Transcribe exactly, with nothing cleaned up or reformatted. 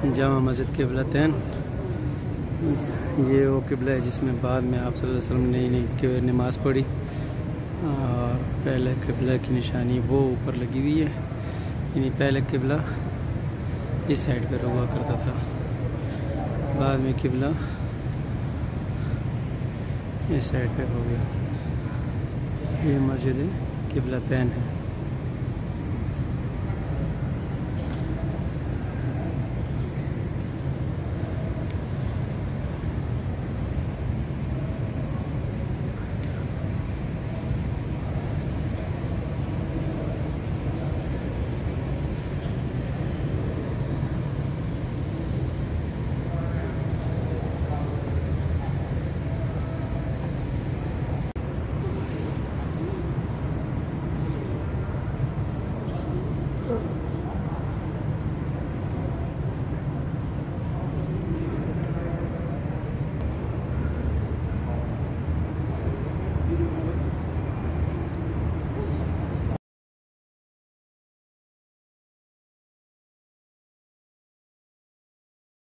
जामा मस्जिद क़िबलतैन। ये वो किबला है जिसमें बाद में आप सल्लल्लाहु अलैहि वसल्लम ने नहीं नमाज़ पढ़ी, और पहले किबला की निशानी वो ऊपर लगी हुई है। यानी पहले किबला इस साइड पर हुआ करता था, बाद में किबला इस साइड पे हो गया। ये मस्जिद क़िबलतैन है।